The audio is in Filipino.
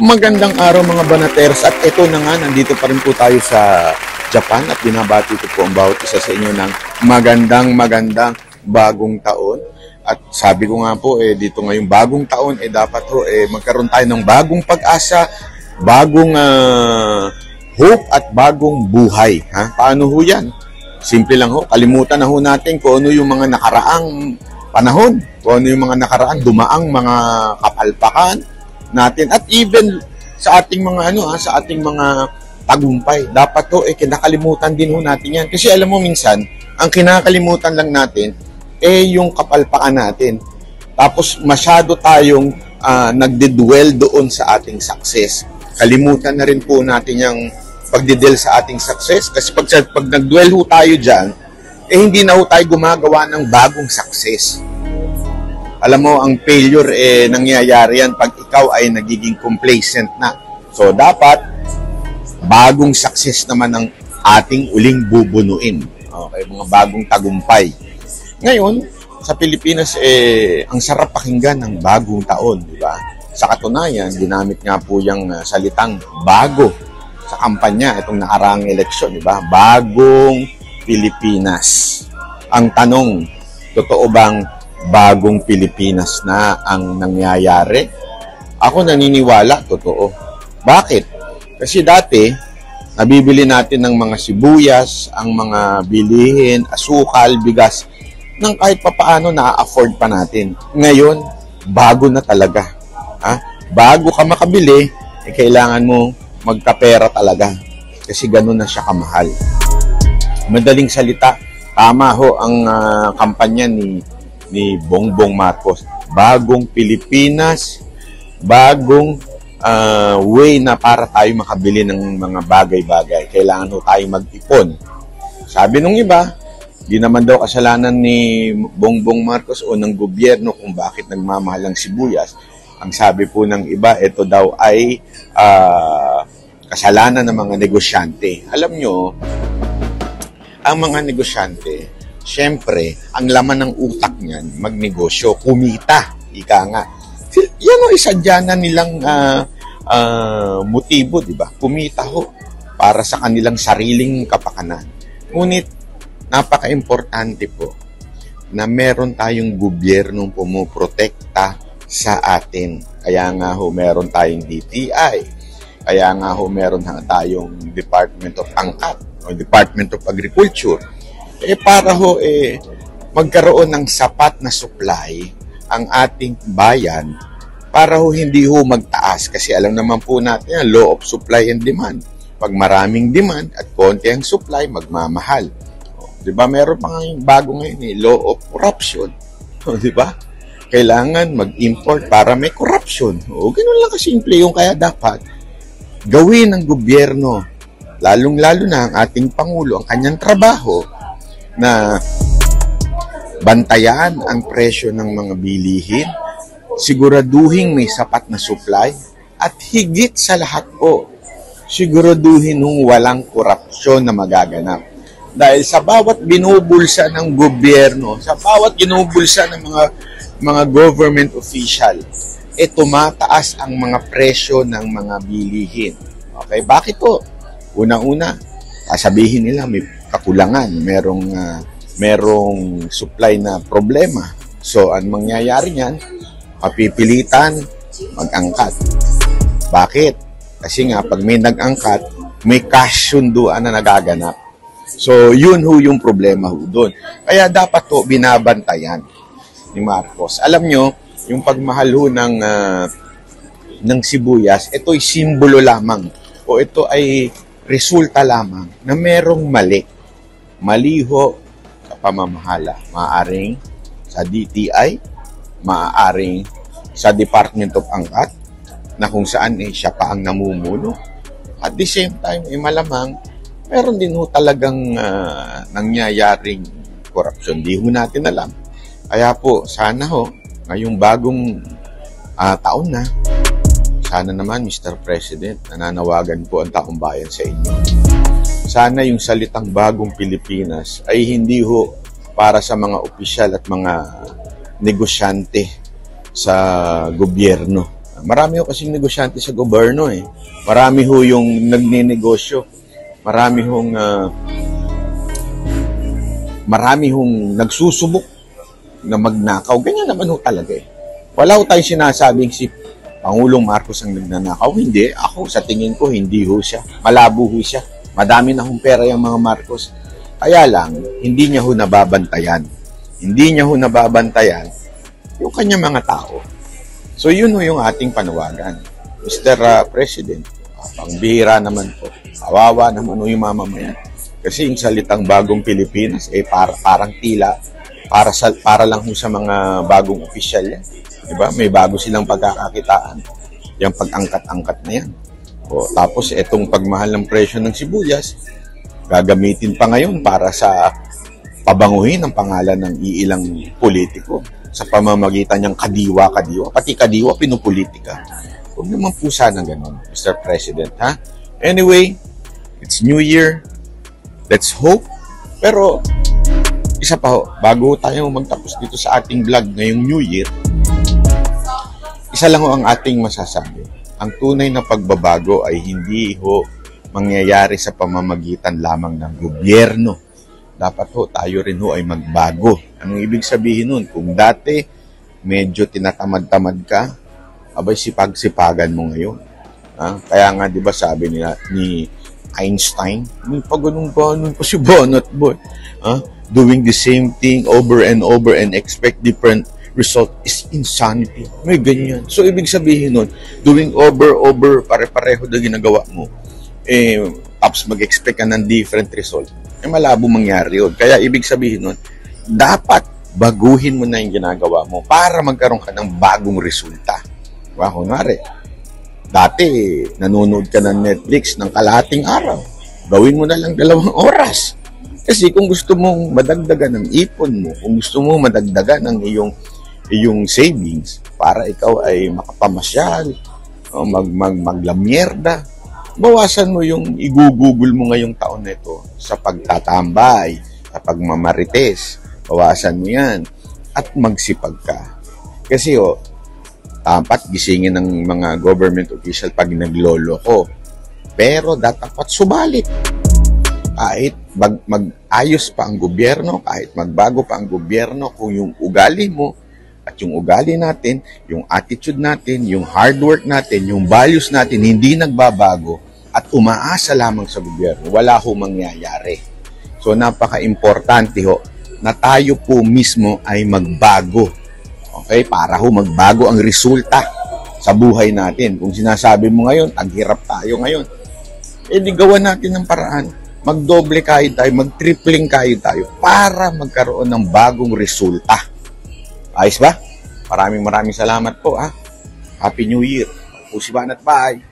Magandang araw mga Banaters, at ito na nga, nandito pa rin po tayo sa Japan at binabati ko po ang bawat isa sa inyo ng magandang bagong taon. At sabi ko nga po, dito ngayong bagong taon, dapat ho, magkaroon tayo ng bagong pag-asa, bagong hope at bagong buhay. Ha? Paano ho yan? Simple lang ho, kalimutan na ho natin kung ano yung mga nakaraang panahon, kung ano yung mga nakaraang dumaang mga kapalpakan natin, at even sa ating mga sa ating mga tagumpay. Dapat to kinakalimutan din ho natin yan. Kasi alam mo, minsan ang kinakalimutan lang natin yung kapalpakan natin. Tapos masyado tayong nagdedwell doon sa ating success. Kalimutan na rin po natin yung pagdedwell sa ating success. Kasi pag nagdwell ho tayo dyan, hindi na ho tayo gumagawa ng bagong success. Alam mo, ang failure nangyayari yan pag ikaw ay nagiging complacent na. So, dapat, bagong success naman ang ating uling bubunuin. Okay, mga bagong tagumpay. Ngayon, sa Pilipinas, ang sarap pakinggan ng bagong taon, di ba? Sa katunayan, ginamit nga po yung salitang bago sa kampanya, itong nakaraang eleksyon, di ba? Bagong Pilipinas. Ang tanong, totoo bang bagong Pilipinas na ang nangyayari? Ako naniniwala, totoo. Bakit? Kasi dati, nabibili natin ng mga sibuyas, ang mga bilihin, asukal, bigas, nang kahit papaano na-afford pa natin. Ngayon, bago na talaga. Ha? Bago ka makabili, kailangan mo magkapera talaga. Kasi ganun na siya kamahal. Madaling salita, tama ho ang kampanya ni Bongbong Marcos. Bagong Pilipinas, bagong way na para tayo makabili ng mga bagay-bagay. Kailangan ho tayo mag-ipon. Sabi nung iba, di naman daw kasalanan ni Bongbong Marcos o ng gobyerno kung bakit nagmamahal ang sibuyas. Ang sabi po ng iba, ito daw ay kasalanan ng mga negosyante. Alam nyo, ang mga negosyante, siyempre, ang laman ng utak niyan, magnegosyo, kumita, ika nga. Yan o isadya na nilang motibo, di ba? Kumita ho para sa kanilang sariling kapakanan. Ngunit, napaka-importante po na meron tayong gobyernong pumuprotekta sa atin. Kaya nga ho, meron tayong DTI. Kaya nga ho, meron tayong Department of Angkat o Department of Agriculture. Para ho, magkaroon ng sapat na supply ang ating bayan para ho hindi ho magtaas. Kasi alam naman po natin, law of supply and demand. Pag maraming demand at konti ang supply, magmamahal. Diba? Meron pa nga yung bago ngayon, law of corruption. Diba? Kailangan mag-import para may corruption. Ganun lang kasimple yung kaya dapat gawin ng gobyerno, lalong-lalo na ang ating Pangulo, ang kanyang trabaho na bantayan ang presyo ng mga bilihin, siguraduhin may sapat na supply, at higit sa lahat po, siguraduhin nung walang korupsyon na magaganap. Dahil sa bawat binubulsa ng gobyerno, sa bawat binubulsa ng mga government official, tumataas ang mga presyo ng mga bilihin. Okay, bakit po? Una-una, sabihin nila may kakulangan, merong supply na problema. So, ang mangyayari niyan, mapipilitan mag-angkat. Bakit? Kasi nga, pag may nag-angkat, may cash sunduan na nagaganap. So, yun ho yung problema ho doon. Kaya dapat ho binabantayan ni Marcos. Alam nyo, yung pagmahal ho ng sibuyas, ito'y simbolo lamang o ito ay resulta lamang na merong mali. Mali ho sa pamamahala. Maaaring sa DTI, maaaring sa Department of Angkat, na kung saan siya pa ang namumuno. At the same time, malamang meron din ho talagang nangyayaring corruption. Di ho natin alam. Kaya po, sana ho, ngayong bagong taon na, sana naman, Mr. President, nananawagan po ang taong bayan sa inyo. Sana yung salitang bagong Pilipinas ay hindi ho para sa mga opisyal at mga negosyante sa gobyerno. Marami ho kasing negosyante sa gobyerno eh. Marami ho yung nagninegosyo. Marami hong nagsusubok na magnakaw. Ganyan naman ho talaga eh. Wala ho tayong sinasabing si Pangulong Marcos ang nagnanakaw. Hindi. Ako, sa tingin ko, hindi ho siya. Malabo ho siya. Madami na hong pera yung mga Marcos. Kaya lang, hindi niya ho nababantayan. Hindi niya ho nababantayan yung kanyang mga tao. So, yun ho yung ating panawagan. Mr. President, pangbihira naman po. Kawawa naman ho yung mamamayan. Kasi yung salitang bagong Pilipinas, parang tila, para lang ho sa mga bagong opisyal yan. Diba? May bago silang pagkakakitaan. Yung pag-angkat-angkat na yan. O, tapos, itong pagmahal ng presyo ng sibuyas, gagamitin pa ngayon para sa pabanguhin ang pangalan ng iilang politiko sa pamamagitan niyang kadiwa-kadiwa. Pati kadiwa, pinupolitika. Huwag naman po sana ganun, Mr. President, ha? Anyway, it's New Year. Let's hope. Pero, isa pa ho, bago tayo magtapos dito sa ating vlog ngayong New Year, isa lang ho ang ating masasabi. Ang tunay na pagbabago ay hindi ho mangyayari sa pamamagitan lamang ng gobyerno. Dapat ho, tayo rin ho ay magbago. Anong ibig sabihin nun? Kung dati, medyo tinatamad-tamad ka, abay sipag-sipagan mo ngayon. Kaya nga, di ba sabi ni Einstein, may paganong pa si Banat boy. Doing the same thing over and over and expect different result is insanity. May ganyan. So, ibig sabihin nun, doing over, pare-pareho na ginagawa mo, tapos mag-expect ka ng different result, malabo mangyari yun. Kaya, ibig sabihin nun, dapat baguhin mo na yung ginagawa mo para magkaroon ka ng bagong resulta. Diba? Kunwari, dati, nanonood ka ng Netflix ng kalahating araw. Gawin mo na lang 2 oras. Kasi kung gusto mong madagdagan ng ipon mo, kung gusto mong madagdagan ng iyong savings para ikaw ay makapamasyal, maglamyerda, bawasan mo yung igugugol mo ngayong taon na ito sa pagtatambay, sa pagmamarites. Bawasan mo yan at magsipag ka. Kasi dapat gisingin ng mga government official pag nagloloko. Pero dapat subalit. Kahit mag-ayos pa ang gobyerno, kahit magbago pa ang gobyerno, kung yung ugali mo at yung ugali natin, yung attitude natin, yung hard work natin, yung values natin, hindi nagbabago at umaasa lamang sa gobyerno, wala ho mangyayari. So, napaka-importante ho na tayo po mismo ay magbago. Okay? Para ho magbago ang resulta sa buhay natin. Kung sinasabi mo ngayon, taghirap tayo ngayon, di gawan natin ng paraan. Magdoble kayo tayo, magtripling kayo tayo para magkaroon ng bagong resulta. Ayos ba? Maraming salamat po. Happy New Year. Po si Banat. Bye.